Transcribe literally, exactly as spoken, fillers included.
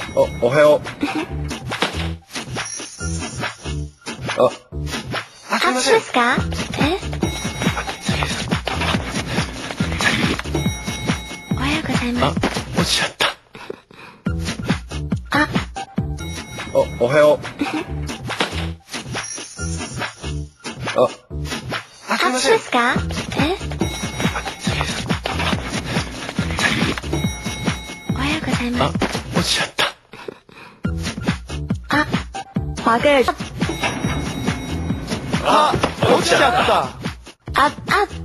お、おはよう。あ、 あ、すいません。 ですか？え？おはようございまあ、 す。 落ちちゃった。 あ、 お、おはよう。あ、 あ、すいません。 ですか？え？おはようございまあ、 す。 落ちちゃった。 あ、滑个。 あ、落ちちゃった。 あ、あ、